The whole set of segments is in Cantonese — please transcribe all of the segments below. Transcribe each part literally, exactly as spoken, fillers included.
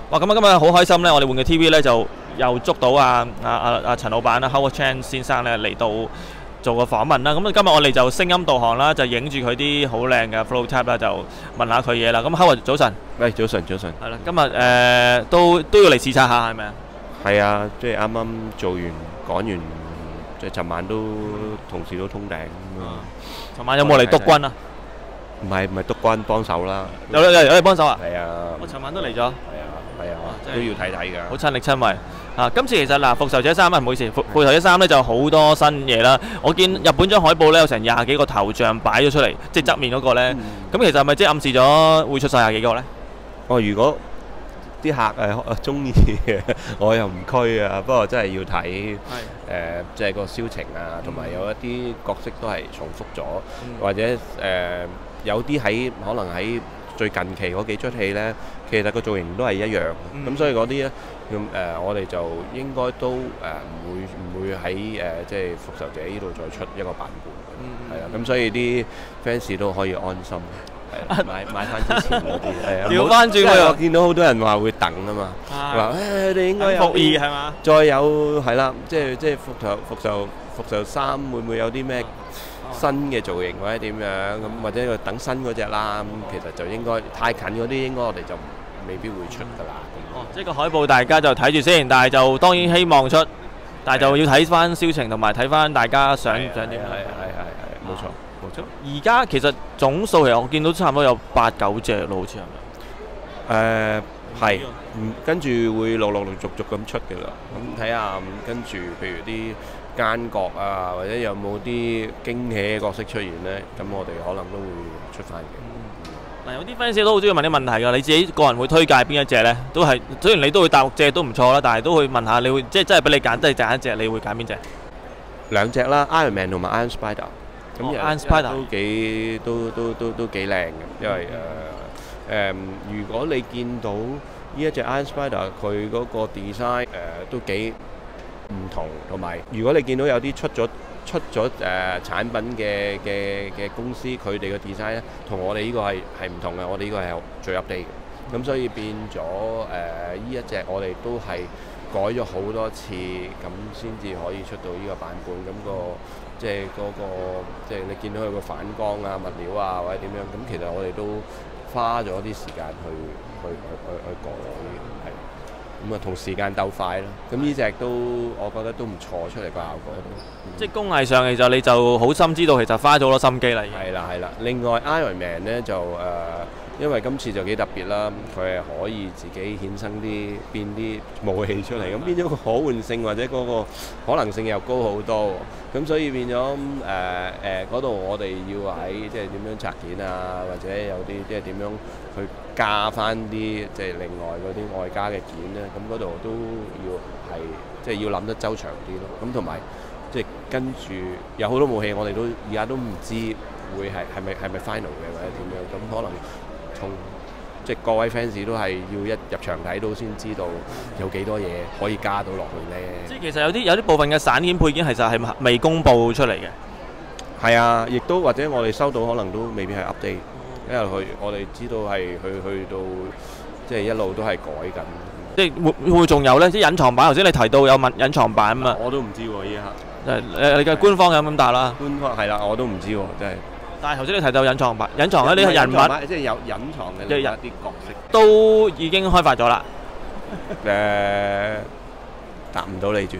哇！咁啊，今日好開心咧，我哋玩嘅 T V 咧就又捉到啊啊啊啊陳老闆啦 ，Howard Chan 先生咧嚟到做個訪問啦。咁今日我哋就聲音導航啦，就影住佢啲好靚嘅 flow tab 啦，就問下佢嘢啦。咁 Howard 早晨， 喂，早晨，早晨。 係啦，今日誒都都要嚟視察下係咪啊？ 係啊，即係啱啱做完講完，即係尋晚都同事都通頂咁啊。 尋晚有冇嚟督軍啊？ 唔係唔係督軍幫手啦。 有有有嚟幫手啊？ 係啊。 我尋晚都嚟咗。 係啊係啊，都要睇睇㗎。 好親力親為啊！今次其實嗱，復仇者三啊，唔好意思，復復仇者三咧就好多新嘢啦。我見日本張海報咧有成廿幾個頭像擺咗出嚟，即係側面嗰個咧。咁其實係咪即係暗示咗會出晒廿幾個咧？ 哦，如果啲客誒中意嘅，我又唔拘啊。不過真係要睇誒，即係個銷情啊，同埋有一啲角色都係重複咗，或者誒有啲喺可能喺最近期嗰幾出戲咧，其實個造型都係一樣。咁所以嗰啲咧，咁誒我哋就應該都誒唔會唔會喺誒即係復仇者呢度再出一個版本。係啊，咁所以啲 fans 都可以安心。買買翻之前嗰啲，係啊， 調翻轉佢， 我見到好多人話會等啊嘛，話誒你應該有復二係嘛？ 再有係啦，即係即係復仇復仇復仇三會唔會有啲咩新嘅造型或者點樣咁，或者等新嗰隻啦？咁其實就應該太近嗰啲，應該我哋就未必會出㗎啦。 哦，即係個海報大家就睇住先，但係就當然希望出，但係就要睇翻銷情同埋睇翻大家想想點。係係係係， 冇錯。 而家其實總數其實我見到差唔多有八九隻咯，好似係咪？誒係，嗯，跟住會陸陸續續咁出嘅啦。咁睇下，跟住譬如啲奸角啊，或者有冇啲驚喜嘅角色出現咧，咁我哋可能都會出翻嘅。 嗱，有啲 fans 都好中意問啲問題㗎，你自己個人會推介邊一隻咧？都係雖然你都會大陸隻都唔錯啦，但係都會問下你會即係真係俾你揀，都係揀一隻，你會揀邊隻？ 兩隻啦 ，Iron Man 同埋 Iron Spider。咁 Iron Spider 都幾都都都都幾靚嘅，因為誒誒，如果你見到呢一隻 Iron Spider 佢嗰個 design 誒都幾唔同，同埋如果你見到有啲出咗出咗誒產品嘅嘅嘅公司，佢哋嘅 design 咧，同我哋呢個係係唔同嘅，我哋呢個係最 update 嘅，咁所以變咗誒呢一隻我哋都係改咗好多次，咁先至可以出到呢個版本，咁個。即係嗰個，即係你見到佢個反光啊、物料啊或者點樣，咁其實我哋都花咗啲時間去去去去去改，係咁啊，同時間鬥快咯。咁呢隻都我覺得都唔錯，出嚟個效果都。 即係工藝上其實你就好深知道，其實花咗好多心機啦。 係啦係啦，另外 Iron Man 咧就誒。呃因為今次就幾特別啦，佢係可以自己衍生啲變啲武器出嚟，咁變咗個可換性或者嗰個可能性又高好多，咁所以變咗誒誒嗰度我哋要喺即係點樣拆件啊，或者有啲即係點樣去加翻啲即係另外嗰啲外加嘅件咧，咁嗰度都要係即係要諗得周詳啲咯。咁同埋即係跟住有好多武器，我哋都而家都唔知會係係咪係咪 final 嘅或者點樣，咁可能。從即係各位 fans 都係要一入場睇到先知道有幾多嘢可以加到落去咧。 即係其實有啲有啲部分嘅散件配件其實係未公佈出嚟嘅。 係啊，亦都或者我哋收到可能都未必係 update，因為佢我哋知道係去去到即係一路都係改緊。 即係會會唔會仲有咧？即係隱藏版頭先你提到有問隱藏版啊嘛。 我都唔知喎，依家。 誒誒，你嘅官方有咁大啦。 官方係啦，我都唔知喎，真係。 但係頭先你提到隱藏版，隱藏咧呢個人物， 即係有隱藏嘅一啲角色， 都已經開發咗啦。 誒，答唔到你住。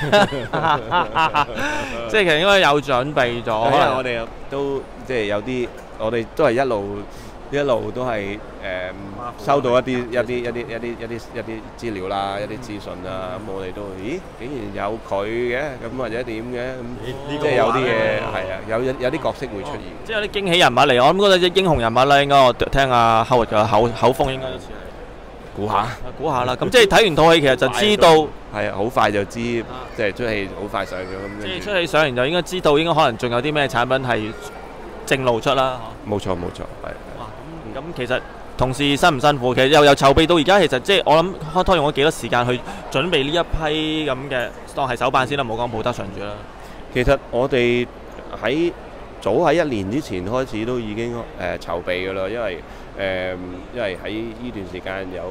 即係其實應該有準備咗。 可能我哋都即係有啲，我哋都係一路一路都係誒收到一啲一啲一啲一啲一啲一啲資料啦，一啲資訊啦。咁我哋都咦，竟然有佢嘅，咁或者點嘅咁，即係有啲嘢係啊，有有啲角色會出現。 即係有啲驚喜人物嚟，我諗嗰隻英雄人物咧，應該我聽阿 Howard 嘅口口風應該都似係。 估下， 估下啦。咁即係睇完套戲，其實就知道係啊，好快就知，即係出戲好快上咗咁。 即係出戲上完就應該知道，應該可能仲有啲咩產品係正路出啦。 冇錯冇錯，係。 哇！咁咁其實同事辛唔辛苦？其實又又籌備到而家，其實即係我諗開拖用咗幾多時間去準備呢一批咁嘅，當係手辦先啦，唔好講冇得順住啦。 其實我哋喺早喺一年之前開始都已經誒籌備㗎啦，因為誒因為喺呢段時間有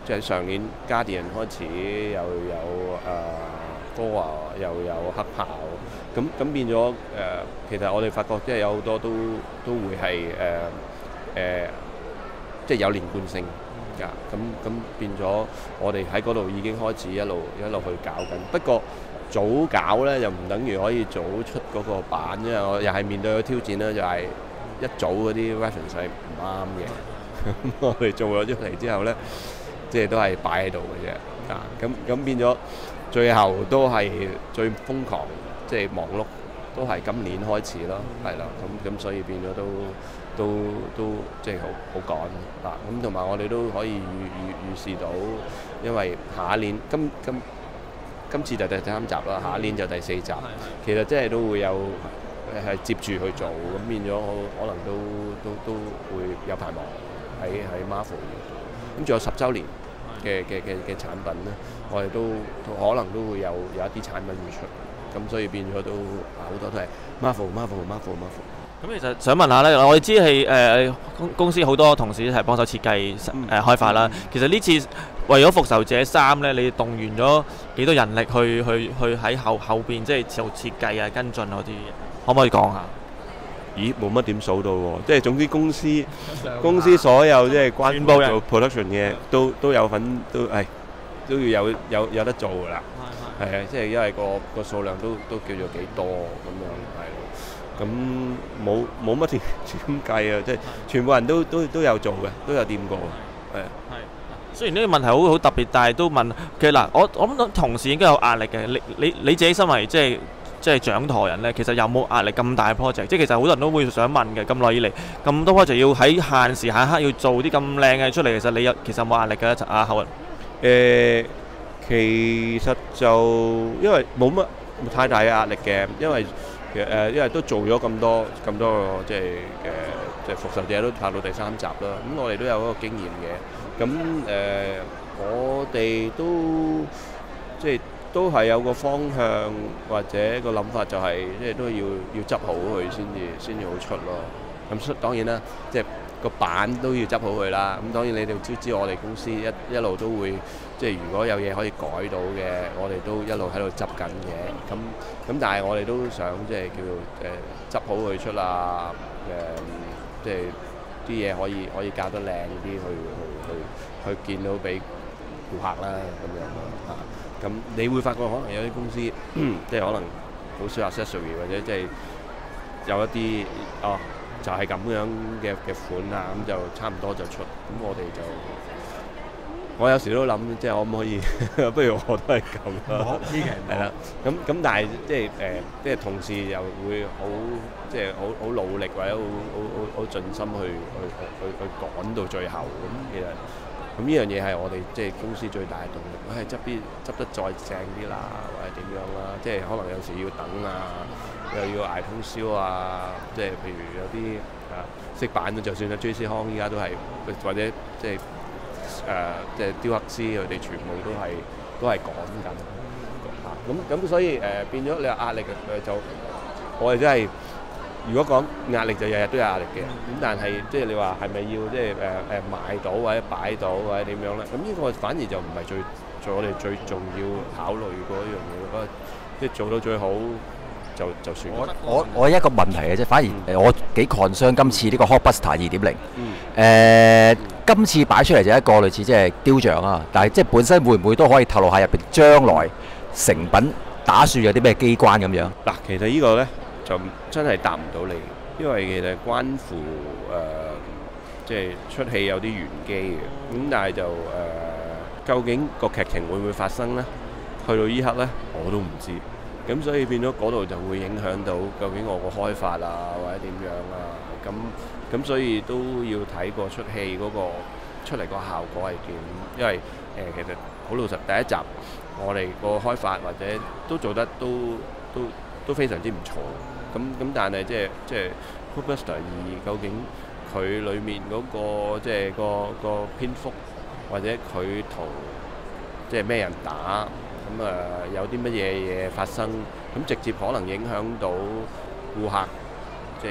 即係上年 Guardian 開始又有誒 Goa 又有黑豹，咁咁變咗誒、呃，其實我哋發覺即係有好多都都會係誒誒，即係有連貫性㗎。咁咁變咗我哋喺嗰度已經開始一路一路去搞緊。不過早搞咧又唔等於可以早出嗰個版，因為我又係面對嘅挑戰咧，就係、是、一早嗰啲 reference 係唔啱嘅。咁我哋做咗出嚟之後咧，即係都係擺喺度嘅啫。啊，咁咁變咗最後都係最瘋狂，即係忙碌，都係今年開始咯，係啦。咁咁所以變咗都都都即係好好趕啊。咁同埋我哋都可以預預預示到，因為下一年今今今次就第三集啦，下一年就第四集。其實即係都會有係接住去做，咁變咗我可能都都都會有排忙。喺喺 Marvel 咁，仲有十週年嘅嘅嘅嘅產品咧，我哋都可能都會有有一啲產品會出，咁所以變咗都好多都係 Marvel Marvel Marvel Marvel。 咁其實想問下咧，我哋知係誒公公司好多同事一齊幫手設計誒、呃、開發啦。其實呢次為咗復仇者三咧，你動員咗幾多人力去去去喺後後邊即係做設計啊、跟進嗰啲，可唔可以講下？ 咦，冇乜點數到喎，即係總之公司公司所有即係關於做 production 嘅都都有份，都係都要有有有得做㗎啦。係係啊，即係因為個個數量都都叫做幾多咁樣，係咯。咁冇冇乜點點計啊？即係全部人都都都有做嘅，都有掂過。係啊。係。 雖然呢個問題好好特別，但係都問其實嗱，我我諗同事應該有壓力嘅。你你你自己身為即係。即係掌舵人咧，其實有冇壓力咁大嘅 project？即係其實好多人都會想問嘅，咁耐以嚟咁多 project 要喺限時限刻要做啲咁靚嘅出嚟，其實你有其實有冇壓力嘅阿後人？ 誒，其實就因為冇乜太大嘅壓力嘅，因為其實誒，因為都做咗咁多咁多個即係誒，即係復仇者都拍到第三集啦。咁我哋都有嗰個經驗嘅。咁誒，我哋都即係。都係有個方向或者個諗法，就係即係都要要執好佢先至先至好出咯。咁當然啦，即係個版都要執好佢啦。咁當然你哋都知我哋公司一一路都會即係如果有嘢可以改到嘅，我哋都一路喺度執緊嘅。咁咁但係我哋都想即係叫做誒執好佢出啦。誒即係啲嘢可以可以搞得靚啲，去去去去見到俾顧客啦咁樣咯。咁你會發覺可能有啲公司即係可能好少 accessory 或者即係有一啲哦就係咁樣嘅嘅款啊，咁就差唔多就出。咁我哋就我有時都諗，即係可唔可以不如我都係咁啦，係啦。咁咁但係即係誒，即係同事又會好即係好好努力或者好好好好盡心去去去去趕到最後。咁其實咁呢樣嘢係我哋即係公司最大嘅動力，唉執啲執得再正啲啦，或者點樣啦，即係可能有時要等啊，又要捱通宵啊，即係譬如有啲啊識版嘅，就算係 J C 康依家都係，或者即係誒即係雕刻師佢哋全部都係都係趕緊嚇，咁咁所以誒、呃、變咗你話壓力誒就我哋真係。如果講壓力就日日都有壓力嘅，咁但係即係你話係咪要即係誒誒買到或者擺到或者點樣咧？咁呢個反而就唔係最最我哋最重要考慮嗰一樣嘢咯。即係做到最好就就算。 我我我一個問題嘅啫，反而誒我幾 concern今次呢個 Hulkbuster 二點零。誒，今次擺出嚟就一個類似即係雕像啊，但係即係本身會唔會都可以透露下入邊將來成品打算有啲咩機關咁樣？ 嗱，其實呢個咧。就真係答唔到你，因為其實關乎誒，即係出戲有啲玄機嘅。咁但係就誒，究竟個劇情會唔會發生呢？去到依刻呢，我都唔知。咁所以變咗嗰度就會影響到究竟我個開發啊，或者點樣啊。咁咁所以都要睇個出戲嗰個出嚟個效果係點。因為誒，其實好老實，第一集我哋個開發或者都做得都都都非常之唔錯。咁咁，但係即係即係 Hulkbuster 二究竟佢裡面嗰個即係個個篇幅，或者佢同即係咩人打，咁啊有啲乜嘢嘢發生，咁直接可能影響到顧客即係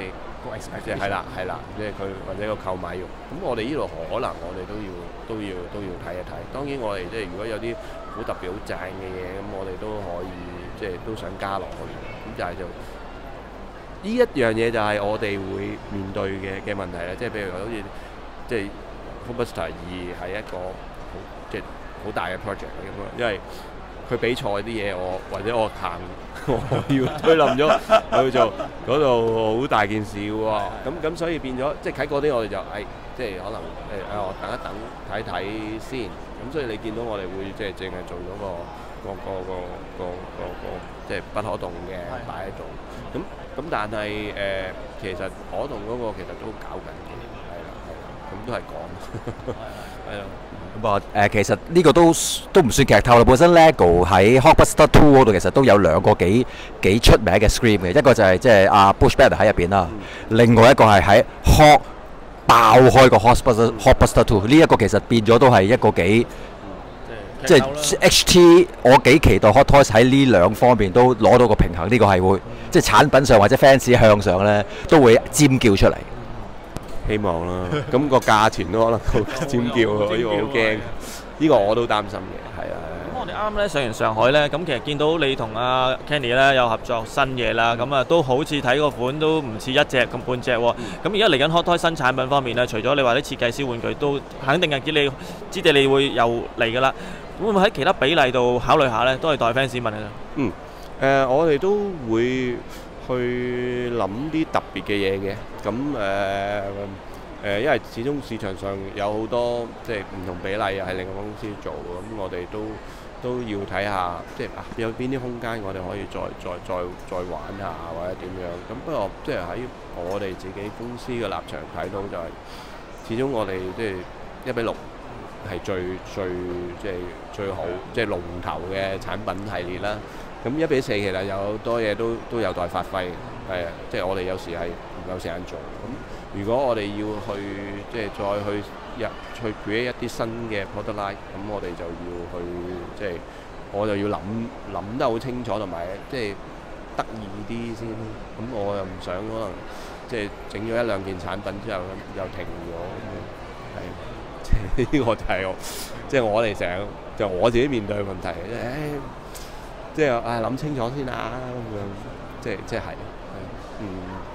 即係係啦係啦，即係佢或者個購買欲。咁我哋呢度可能我哋都要都要都要睇一睇。當然我哋即係如果有啲好特別好正嘅嘢，咁我哋都可以即係都想加落去。咁就係就呢一樣嘢就係我哋會面對嘅嘅問題啦。即係譬如好似即係 Hulkbuster 二係一個好即係好大嘅 project 嚟咁樣，因為佢比賽啲嘢我或者我行我要推冧咗去做嗰度好大件事喎。咁咁所以變咗即係喺嗰啲我哋就誒、哎、即係可能誒誒、哎、我等一等睇睇先。咁所以你見到我哋會即係淨係做咗個個個個個個個即係不可動嘅擺喺度。咁咁但係誒、呃、其實可動嗰個其實都搞緊嘅，係啦係啦，咁都係講係啦。 咁啊誒，其實呢個都都唔算劇透啦。本身 LEGO 喺 Hulkbuster Two 嗰度其實都有兩個幾幾出名嘅 scream 嘅，一個就係即係阿 Bush Banner 喺入邊啦，另外一個係喺 Hulk 爆開個 Hulkbuster Hulkbuster Two 呢一個其實變咗都係一個幾即係 H T， 我幾期待 Hot Toys 喺呢兩方面都攞到個平衡，呢個係會即係產品上或者 fans 向上咧都會尖叫出嚟。 希望啦，咁個價錢都可能好尖叫喎，呢個好驚，呢個我都擔心嘅，係啊。 咁我哋啱咧上完上海咧，咁其實見到你同阿 Kenny 咧有合作新嘢啦，咁啊都好似睇個款都唔似一隻咁半隻喎。咁而家嚟緊 Hot Toys 新產品方面咧，除咗你話啲設計師玩具都肯定係知你知地你會又嚟㗎啦，會唔會喺其他比例度考慮下咧？都係代 fans 問嘅啫。 嗯，誒我哋都會去諗啲特別嘅嘢嘅，咁誒誒，因為始終市場上有好多即係唔同比例係另外公司做，咁我哋都都要睇下，即係啊有邊啲空間我哋可以再再再再玩下或者點樣。咁不過即係喺我哋自己公司嘅立場睇到就係，始終我哋即係一比六係最最即係最好即係龍頭嘅產品系列啦。咁一比四其實有好多嘢都都有待發揮，係啊，即係我哋有時係唔夠時間做。咁如果我哋要去即係再去入去 create 一啲新嘅 product line，咁我哋就要去即係我就要諗諗得好清楚，同埋即係得意啲先。咁我又唔想可能即係整咗一兩件產品之後又停咗，係即係呢個就係我即係我哋成日就我自己面對嘅問題，即係。即係誒諗清楚先啊，咁樣即係即係係，嗯。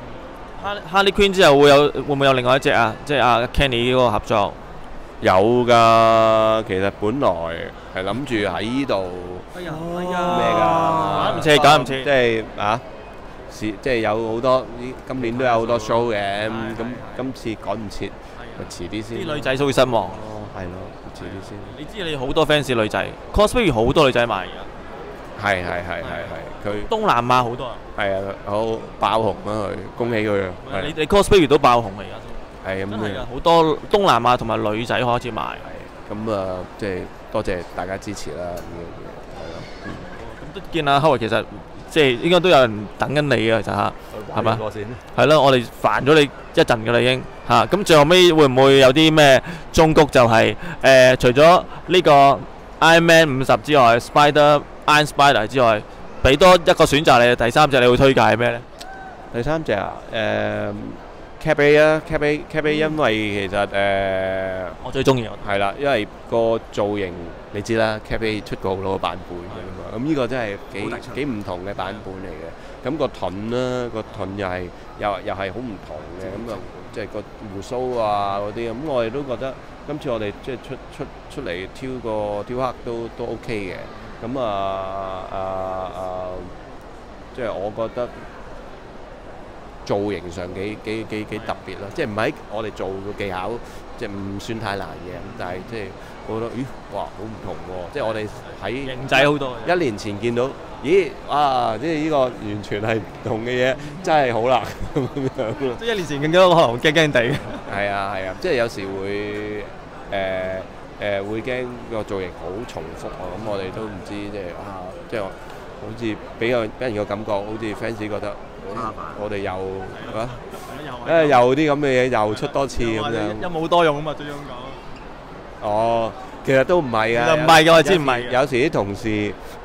Harley Quinn 之後會有會唔會有另外一隻啊？即係阿 Kenny 嗰個合作有㗎，其實本來係諗住喺呢度哎呀哎呀咩㗎？ 趕唔切趕唔切， 即係啊，是即係有好多今年都有好多 show 嘅，咁今次趕唔切，咪遲啲先。 啲女仔都會失望。 係咯，遲啲先。 你知你好多 fans 女仔 cosplay 好多女仔買㗎。 係係係係係，佢東南亞好多啊！ 係啊，好爆紅啊！佢恭喜佢啊！ 你你 cosplay 都爆紅啊！而家係咁真係㗎，好多東南亞同埋女仔開始買。 係咁啊，即係多謝大家支持啦！呢樣嘢係咯。 咁都見阿 Howard 其實即係應該都有人等緊你嘅，其實嚇係嘛？係咯，我哋煩咗你一陣㗎啦已經嚇。咁最後尾會唔會有啲咩忠告就係誒？除咗呢個 Iron Man 五十之外 ，Spider Iron Spider 之外，俾多一個選擇你，第三隻你會推介係咩咧？ 第三隻啊，誒 Cap A 啊 ，Cap A，Cap A，因為其實誒， 我最中意係啦，因為個造型你知啦 ，Cap A 出過好多個版本㗎嘛，咁呢個真係幾幾唔同嘅版本嚟嘅。咁個盾啦，個盾又係又又係好唔同嘅，咁啊，即係個鬍鬚啊嗰啲，咁我哋都覺得今次我哋即係出出出嚟挑個雕刻都都 OK 嘅。咁啊啊啊！即係我覺得造型上幾幾幾幾特別啦，即係唔係我哋做嘅技巧，即係唔算太難嘅。咁但係即係我覺得，咦，哇，好唔同喎！即係我哋喺型仔好多。 一年前見到，咦，哇！即係呢個完全係唔同嘅嘢，真係好難咁樣咯。 即係一年前見到可能驚驚地。係啊係啊，即係有時會誒。誒、呃、會驚個造型好重複啊！咁我哋都唔知即係啊，即係好似俾個俾人個感覺，好似 fans 覺得、嗯、我哋又啊，誒又啲咁嘅嘢又出多次咁樣， 一冇多用啊嘛，最終講。 哦，其實都唔係㗎， 唔係㗎，我知唔係。 有時啲同事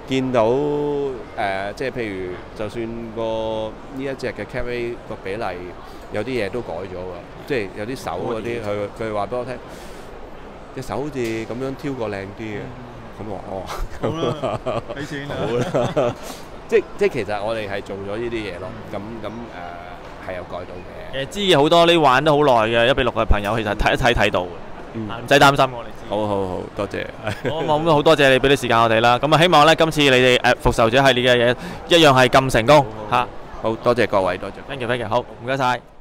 見到誒、呃，即係譬如，就算個呢一隻嘅 Cafe 個比例有啲嘢都改咗㗎，即係有啲手嗰啲，佢佢話俾我聽，隻手好似咁樣挑過靚啲嘅，咁我哦， 好啦，俾錢啦， 好啦，即即係其實我哋係做咗呢啲嘢咯，咁咁誒係有改到嘅。 誒知好多呢玩得好耐嘅一比六嘅朋友，其實睇一睇睇到嘅，唔使擔心我哋。 好好好，多謝。 好咁好多謝你俾啲時間我哋啦。咁啊，希望咧今次你哋誒復仇者系列嘅嘢一樣係咁成功嚇。 好多謝各位，多謝。 Thank you，thank you，好，唔該晒。